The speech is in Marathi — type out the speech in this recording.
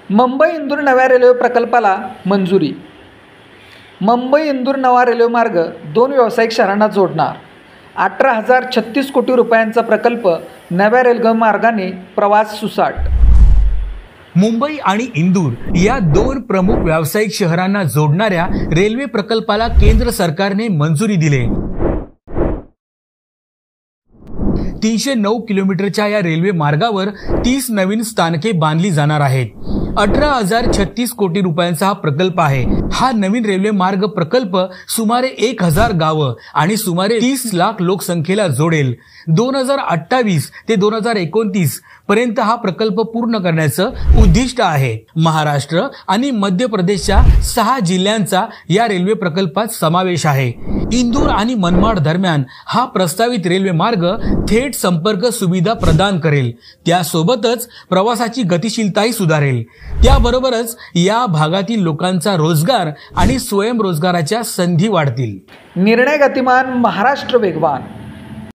मुंबई इंदूर नव्या रेल्वे प्रकल्पाला मंजुरी। मुंबई इंदूर नवा रेल्वे मार्ग 2 व्यावसायिक शहरांना जोडणार 18,036 कोटी रुपयांचा प्रकल्प। नव्या रेल्वे मार्गाने प्रवास सुसाट। मुंबई आणि इंदूर या 2 प्रमुख व्यावसायिक शहरांना जोडणाऱ्या रेल्वे प्रकल्पाला केंद्र सरकारने मंजुरी दिली। 309 किलोमीटरच्या या रेल्वे मार्गावर 30 नवीन स्थानके बांधली जाणार आहेत। 18,036 कोटी रुपयांचा हा प्रकल्प आहे। हा नवीन रेल्वे मार्ग प्रकल्प सुमारे 1000 गावं आणि सुमारे 30 लाख लोकसंख्येला जोडेल। 2028 ते 2029 पर्यंत हा प्रकल्प पूर्ण करण्याचं उद्दिष्ट आहे। महाराष्ट्र आणि मध्य प्रदेशच्या 6 जिल्ह्यांचा या रेल्वे प्रकल्पात समावेश आहे। इंदूर आणि मनमाड दरम्यान हा प्रस्तावित रेल्वे मार्ग थेट संपर्क सुविधा प्रदान करेल। त्यासोबतच प्रवासाची गतिशीलताही सुधारेल। त्याबरोबरच या भागातील लोकांचा रोजगार आणि स्वयंरोजगाराच्या संधी वाढतील। निर्णय गतिमान, महाराष्ट्र वेगवान।